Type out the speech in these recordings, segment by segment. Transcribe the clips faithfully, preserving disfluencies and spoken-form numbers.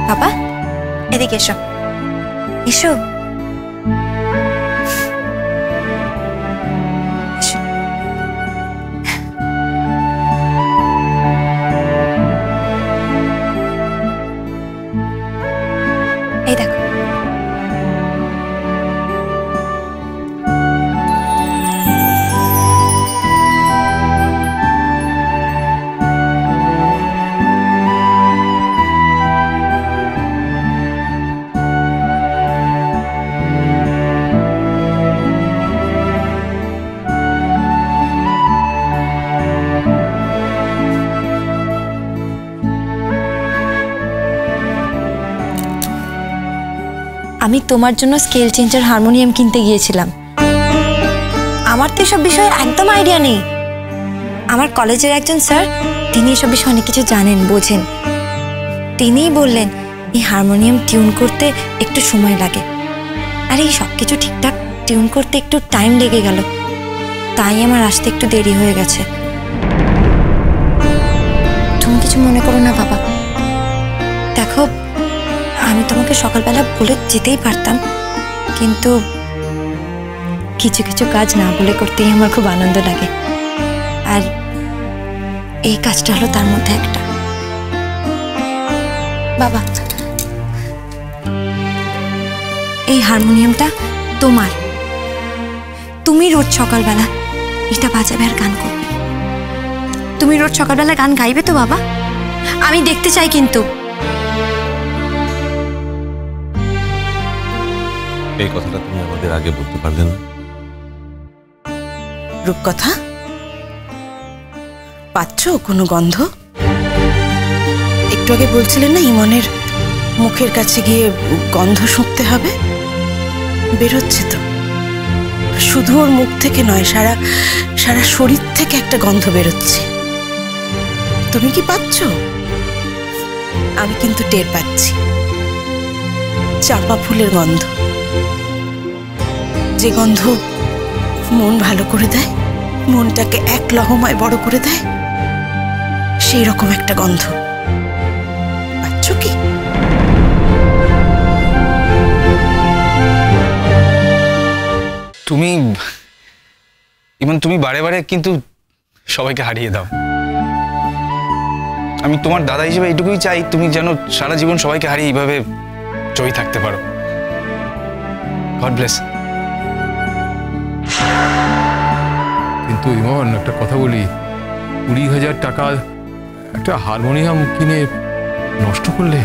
বাবা এদিকে এসো এসো এই দেখো আমি তোমার জন্য স্কেল চেঞ্জার হারমোনিয়াম কিনতে গিয়েছিলাম। আমার তো এসব বিষয়ে একদম আইডিয়া নেই। আমার কলেজের একজন স্যার, তিনি এসব বিষয়ে অনেক কিছু জানেন, বোঝেন। তিনিই বললেন এই হারমোনিয়াম টিউন করতে একটু সময় লাগে, আর এই সব কিছু ঠিকঠাক টিউন করতে একটু টাইম লেগে গেল, তাই আমার আসতে একটু দেরি হয়ে গেছে। তুমি কিছু মনে করো না বাবা। দেখো, আমি তোমাকে সকালবেলা বলে যেতেই পারতাম, কিন্তু কিছু কিছু কাজ না বলে করতেই আমার খুব আনন্দ লাগে, আর এই কাজটা হলো তার মধ্যে একটা। বাবা, এই হারমোনিয়ামটা তোমার, তুমি রোজ সকালবেলা এটা বাজাবে আর গান করবে। তুমি রোজ সকালবেলা গান গাইবে তো বাবা? আমি দেখতে চাই। কিন্তু এই কথাটা তুমি আমাদের আগে বলতে পারলে না? রূপকথা, পাচ্ছ কোনো গন্ধ? একটু আগে বলছিলেন না ইমনের মুখের কাছে গিয়ে গন্ধ শুঁকতে হবে, বেরোচ্ছে তো। শুধু ওর মুখ থেকে নয়, সারা সারা শরীর থেকে একটা গন্ধ বেরোচ্ছে। তুমি কি পাচ্ছ? আমি কিন্তু টের পাচ্ছি। চাঁপা ফুলের গন্ধ, যে গন্ধ মন ভালো করে দেয়, মনটাকে এক লহমায় বড় করে দেয়, সেই রকম একটা গন্ধ। পাচ্ছ কি? তুমি ইমন, তুমি বারে বারে কিন্তু সবাইকে হারিয়ে দাও। আমি তোমার দাদা হিসেবে এইটুকুই চাই, তুমি যেন সারা জীবন সবাইকে হারিয়ে এইভাবে জয়ী থাকতে পারো। God bless. কিন্তু ইমন, একটা কথা বলি, কুড়ি হাজার টাকা একটা হারমোনিয়াম কিনে নষ্ট করলে?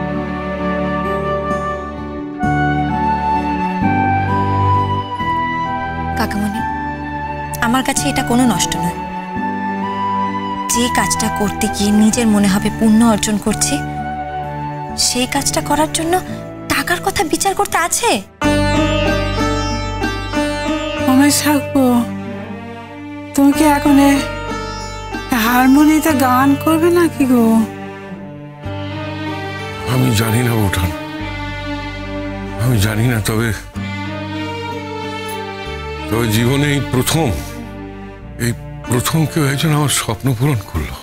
কাকামণি, আমার কাছে এটা কোনো নষ্ট নয়। যে কাজটা করতে গিয়ে নিজের মনে হবে পুণ্য অর্জন করছি, সেই কাজটা করার জন্য টাকার কথা বিচার করতে আছে? তুমি কি এখন হারমোনিয়ামে গান করবে নাকি গো? আমি জানি না বোঠান, আমি জানি না। তবে তবে জীবনে এই প্রথম এই প্রথম কেউ একজন আমার স্বপ্ন পূরণ করলো।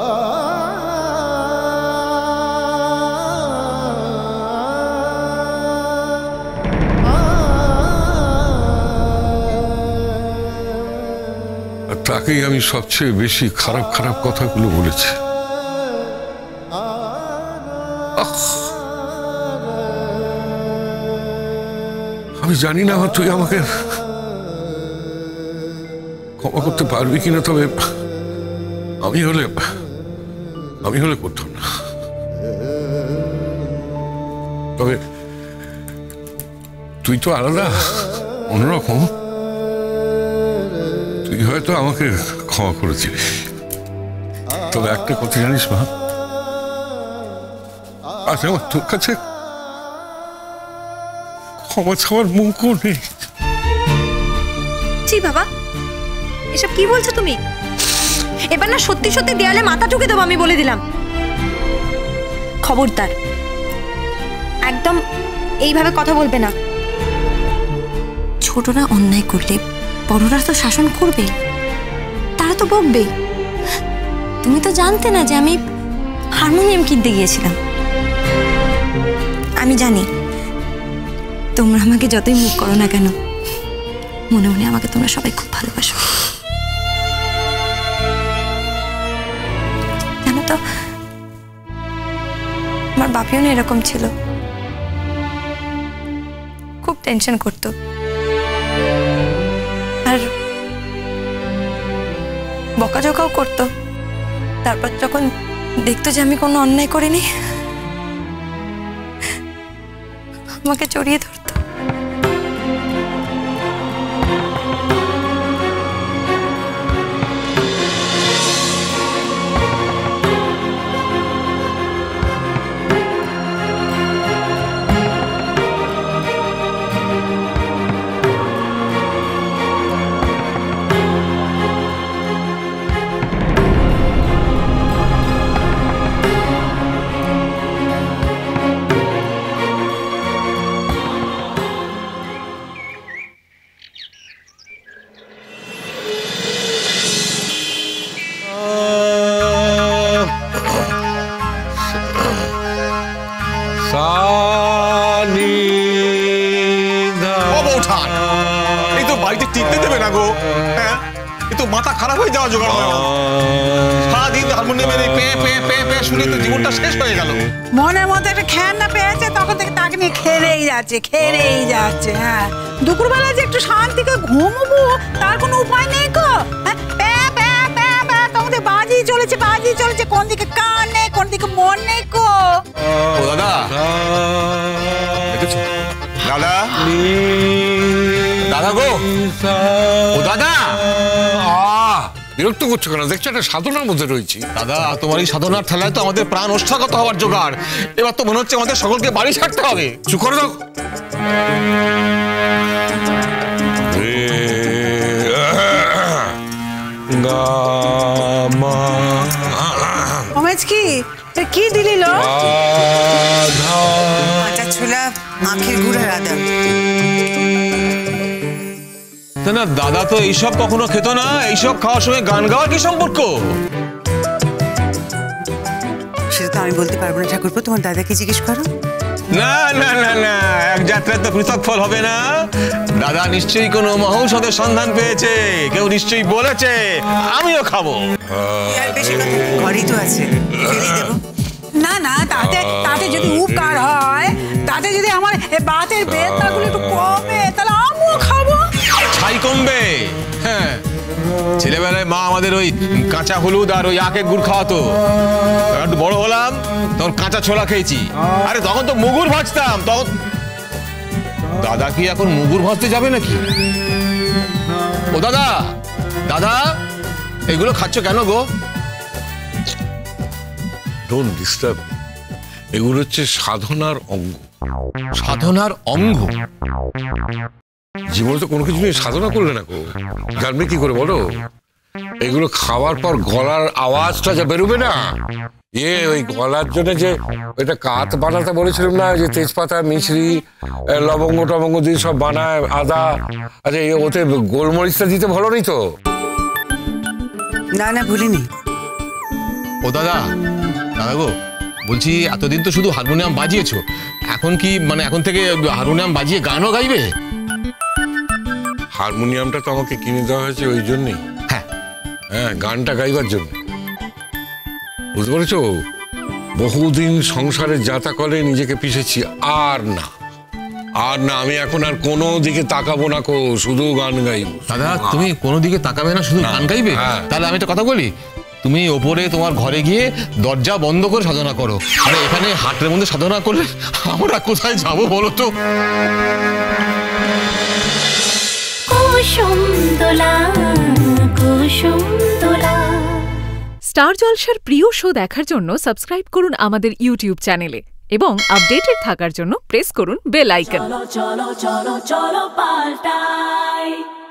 তাকেই আমি সবচেয়ে বেশি খারাপ খারাপ কথাগুলো বলেছি। আমি জানি না তুই আমাকে ক্ষমা করতে পারবি কিনা, তবে আমি হলে আমি হলে করতাম না। তবে তুই তো আলাদা, অন্যরকম। তুই হয়তো আমাকে ক্ষমা করেছিস, তবে একটা কথা জানিস মা, আজ আমার তোর কাছে ক্ষমা চাওয়ার মুখও নেই। জি বাবা, এসব কি বলছো তুমি? এবার না সত্যি সত্যি দেয়ালে মাথা ঠুকে দেবো, আমি বলে দিলাম। খবরদার, একদম এইভাবে কথা বলবে না। ছোটরা অন্যায় করলে বড়রা তো শাসন করবে, তারা তো বকবে। তুমি তো জানতে না যে আমি হারমোনিয়াম কিনতে গিয়েছিলাম। আমি জানি তোমরা আমাকে যতই মুখ করো না কেন, মনে মনে আমাকে তোমরা সবাই খুব ভালোবাসো। জানো তো, আমার বাপিও না এরকম ছিল, খুব টেনশন করতো। আর বকাঝকাও করতো। তারপর যখন দেখতো যে আমি কোনো অন্যায় করিনি, আমাকে জড়িয়ে ধরতো। মাথা খারাপ হয়ে যাওয়া জোগাড় হয়। সারাদিন হারমোনিয়ামের পে পে পে পে শুনে তো জীবনটা শেষ হয়ে গেল। মনের মধ্যে একটা খেয়ানা পেয়েছে, তখন থেকে তাকে নিয়ে খেলেই যাচ্ছে খেলেই যাচ্ছে। হ্যাঁ, দুপুরবেলা যে একটু শান্তিকে ঘুমবো তার কোনো উপায় নেই গো। হ্যাঁ, প্যা প্যা প্যা প্যা তোমাদের বাজি চলেছে বাজি চলেছে, কোন দিকে কান নেই কোন দিকে মন নেই গো। ও দাদা, দেখেছো দাদা, দাদা গো, ও দাদা, বিরক্ত করছো কেন? দেখছো একটা সাধনার মধ্যে রয়েছি। দাদা তোমার এই সাধনার ঠেলায় তো আমাদের প্রাণ ওষ্ঠাগত হওয়ার জোগাড়। এবার তো মনে হচ্ছে আমাদের সকলকে বাড়ি ছাড়তে হবে। চুপ করে দাও। কি কি দিলিল? কাঁচা ছোলা, আখের গুড় আর আদা। না দাদা তো এইসব কখনো খেত না। এইসব খাওয়ার সময় গান গাওয়ার কি সম্পর্ক? সেটা তো আমি বলতে পারবো না ঠাকুরপো, তোমার দাদাকে জিজ্ঞেস করো। না না না না, এক যাত্রায় তো পৃথক ফল হবে না। দাদা নিশ্চয়ই কোনো মহৌষধের সন্ধান পেয়েছে, কেউ নিশ্চয়ই বলেছে, আমিও খাবো। ঘরেই তো আছে, না না, তাতে তাতে যদি উপকার হয়, তাতে যদি আমার বাতের বেদনাগুলো একটু কমে, তাহলে আমিও খাবো। ছাই কমবে। হ্যাঁ, ছেলেবেলায় মা আমাদের ওই কাঁচা হলুদ আর ওই আখের গুড় খাওয়াতো। একটু বড় হলাম তখন কাঁচা ছোলা খেয়েছি। আরে তখন তো মুগুর ভাজতাম। তখন দাদা কি এখন মুগুর ভাজতে যাবে নাকি? ও দাদা, দাদা এগুলো খাচ্ছ কেন গো? Don't disturb. এগুলো হচ্ছে সাধনার অঙ্গ। সাধনার অঙ্গ? জীবনে তো কোনো কিছু নিয়ে সাধনা করলে না গো, জানবে কি করে বলো? এগুলো খাওয়ার পর গলার আওয়াজটা যা বেরোবে না, এ ওই গলার জন্য যে ওইটা কাত বানাতে বলেছিলাম না, যে তেজপাতা মিছরি লবঙ্গ টবঙ্গ দিয়ে সব বানায়, আদা, আচ্ছা ওতে গোলমরিচটা দিতে ভালো নেই তো? না না ভুলিনি। ও দাদা, দাদা গো বলছি, এতদিন তো শুধু হারমোনিয়াম বাজিয়েছো, এখন কি মানে এখন থেকে হারমোনিয়াম বাজিয়ে গানও গাইবে? হারমোনিয়ামটা তো আমাকে কিনে দেওয়া হয়েছে ওই জন্যই। হ্যাঁ হ্যাঁ, গানটা গাইবার জন্য। বুঝতে পেরেছো? বহুদিন সংসারের যাতা কলে নিজেকে পিষেছি, আর না আর না, আমি এখন আর কোনো দিকে তাকাবো না কো, শুধু গান গাইব। দাদা তুমি কোনো দিকে তাকাবে না, শুধু গান গাইবে? তাহলে আমি একটা কথা বলি, তুমি ওপরে তোমার ঘরে গিয়ে দরজা বন্ধ করে সাধনা করো। আরে এখানে হাটের মধ্যে সাধনা করলে আমরা কোথায় যাবো বলো তো? স্টার জলসার প্রিয় শো দেখার জন্য সাবস্ক্রাইব করুন আমাদের ইউটিউব চ্যানেলে এবং আপডেটেড থাকার জন্য প্রেস করুন বেল আইকন। চলো চলো চলো চলো পাল্টাই।